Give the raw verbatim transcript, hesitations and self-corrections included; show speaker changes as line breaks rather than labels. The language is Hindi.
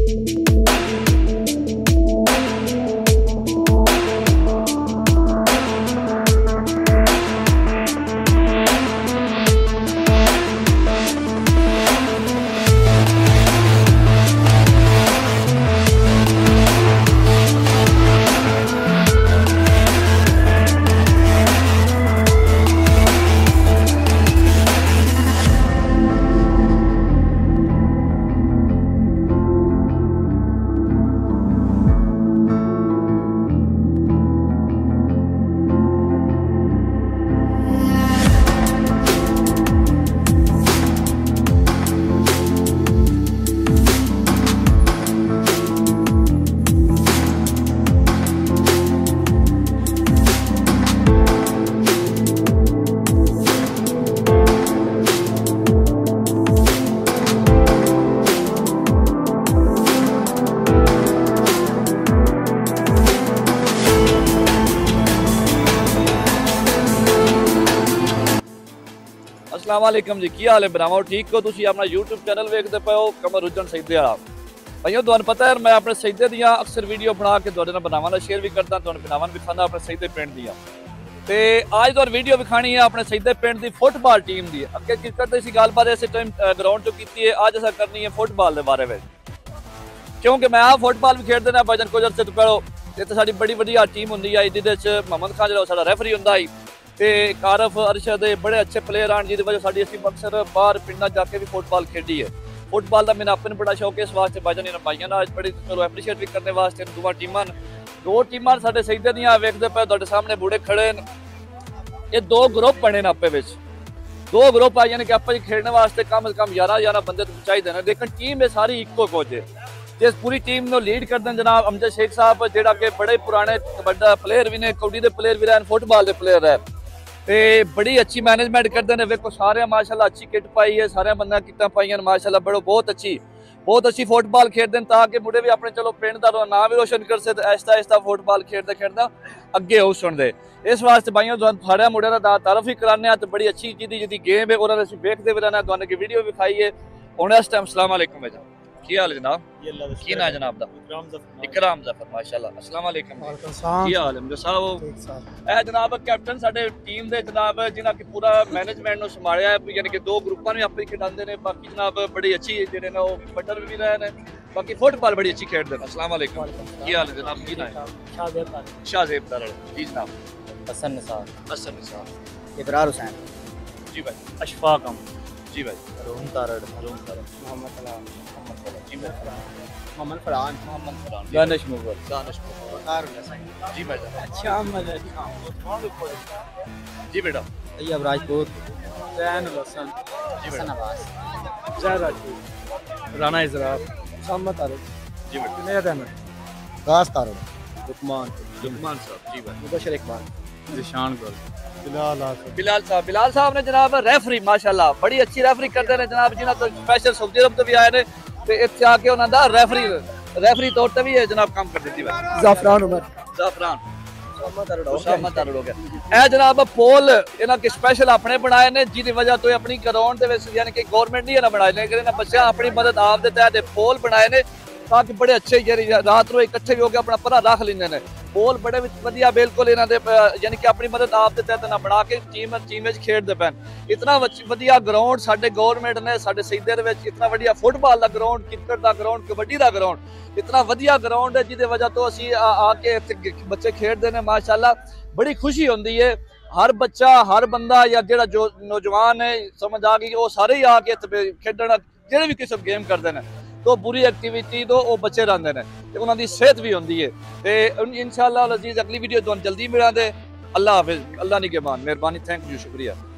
अस्सलाम वालेकुम जी, की हाल है भरावो? ठीक हो? तुसी अपना यूट्यूब चैनल वेखते पे हो कमर रुजन सईदे वाला। भाइयों तुहानू पता है मैं अपने सईदे दियां अक्सर वीडियो बना के तुहाडे नाल बनावां शेयर भी करदा, तुहानू बनावां भी खाना अपने सईदे पिंड दियां। ते आज तुहानू वीडियो विखानी है अपने सईदे पिंड दी फुटबॉल टीम दी। अगे क्रिकेट दी सी गलबात इस टाइम ग्राउंड चो कीती है, अज असां करनी है फुटबॉल दे बारे में, क्योंकि मैं आप फुटबॉल भी खेडदे ने भजन कुछ अरसे तो पहलो। इत्थे साडी बड़ी वड्डी टीम हुंदी है जिहदे च मोहम्मद खान जिहड़ा साडा रेफरी हुंदा है ते कारफ अरशद बड़े अच्छे प्लेयर आन जिहदी वजह साडी असीं अक्सर बाहर पिंडां जाके भी फुटबॉल खेडी है। फुटबॉल का मैंने अपने बड़ा शौक है, इस वास्ते भाईजान इन्हां भाईयां नाल बड़ी चलो एप्रीशिएट भी करने वास्ते दुआ टीमां दो टीमां साडे सईदे दियां वेखदे पे तुहाडे सामने बूढ़े खड़े न। ये दो ग्रुप बने न आपे विच, दो ग्रुप आई यानी कि आपां खेलने वास्ते कम अज कम ग्यारह ग्यारह बंदे तो चाहिए ने, लेकिन टीम ये सारी इक्को कुछ है। जिस पूरी टीम को लीड करते हैं जनाब अमजद शेख साहब जिहड़ा कि बड़े पुराने बड़ा प्लेयर भी ने, कबड्डी के प्लेयर भी रहे, फुटबॉल के प्लेयर है, ते बड़ी अच्छी मैनेजमेंट करते हैं। वेखो सारे माशाल्लाह अच्छी किट पाई है, सारे बंदा किटा पाई माशाल्लाह, बड़ो बहुत अच्छी बहुत अच्छी फुटबॉल खेलते हैं ताकि मुंडे भी अपने चलो पिंड का नाम भी रोशन कर सकते, आहिस्ता आहिस्ता फुटबॉल खेलते खेलते अगे हो सुनते। इस वास्ते भाइयों सारे मुंडे का तारफ ही कराने तो बड़ी अच्छी जिदी जिदी गेम है और देखते भी रहना, तुहानू वीडियो भी खाई है। हुण इस टाइम अस्सलाम वालेकुम भाईजान, की हाल है जनाब? की नाम जनाब दा? इकराम जफर माशाल्लाह। अस्सलाम वालेकुम, की हाल है मुझे साहब? ए जनाब कैप्टन साडे टीम दे जनाब जिन्हां कि पूरा मैनेजमेंट नु संभालिया है, यानी कि दो ग्रुपां नु आपे खिडांदे ने, बाकी जनाब बड़ी अच्छी जेडे ने ओ बटर भी रहे ने, बाकी फुटबॉल बड़ी अच्छी खेलदे ने। अस्सलाम वालेकुम, की हाल है जनाब? की नाम? शाहजेब तारड़। शाहजेब तारड़ जी जनाब।
हसन निसार।
हसन निसार।
इब्रार हुसैन
जी भाई।
अशफाक अम
जी भाई।
अरुण तारड़।
अरुण तारड़।
मोहम्मद सलाम।
मोहम्मद सलाम जी भाई।
मोहम्मद फरहान।
मोहम्मद फरहान।
दानिश मुगल।
दानिश मुगल।
वकार हुसैन
जी भाई।
अच्छा अहमद अली
जी बेटा।
अय्यब राजपूत। जैनुल हसन
जी
हसन
बेटा।
अब्बास। जहर राजपूत। राना इजरार। मोहम्मद तारड़
जी बेटा।
जुनैद अहमद। गास तारड़। लुकमान।
लुकमान साहब जी भाई।
मुबशर इकबाल। जिशान गुल। बिलाल आसिफ।
बिलाल साहब। बिलाल साहब ने जनाब रेफरी माशाल्लाह बड़ी अच्छी रेफरी करते हैं जनाब, जिन्हां तो स्पेशल सऊदी अरब तो भी आए ने ते इत्थे आके उन्हां दा रेफरी रेफरी तौर ते भी है जनाब काम कर देती है।
जाफरान उमर।
जाफरान।
मोहम्मद तारड़।
मोहम्मद तारड़ हो गया। ए जनाब पोल इन्हां के स्पेशल अपने बनाए ने जिहदी वजह तो अपनी ग्राउंड दे विच यानी कि गवर्नमेंट नहीं ना बनाए, लेकिन इन्हां बच्चें अपनी मदद आप दे तहत पोल बनाए ने ताकि बड़े अच्छे रात रो इकट्ठे भी होकर अपना परा रख लेंगे ने। पोल बड़े वधिया बिल्कुल इन्हां दे यानी कि अपनी मदद आप दे तहत ना बना के टीम टीम विच खेडदे पैन। इतना वधिया ग्राउंड साडे गवर्नमेंट ने साडे सईदे दे विच इतना वधिया फुटबॉल दा ग्राउंड, क्रिकेट दा ग्राउंड, कबड्डी दा ग्राउंड इतना वधिया ग्राउंड है जिहदी वजह तो असीं आके इत्थे बच्चे खेडदे ने माशाल्लाह, बड़ी खुशी होंदी है। हर बच्चा हर बंदा या जेड़ा जो नौजवान है समझ आ गई वो सारे ही आके इत्थे खेडण जेड़े भी किस्म गेम करदे ने तो बुरी एक्टिविटी तो वो बचे रहते हैं तो उन्होंने सेहत भी होती है। तो इंशाअल्लाह अजीज अगली वीडियो तुहानू जल्दी मिलांदे। अल्लाह हाफिज़, अल्लाह निगहबान, मेहरबानी, थैंक यू, शुक्रिया।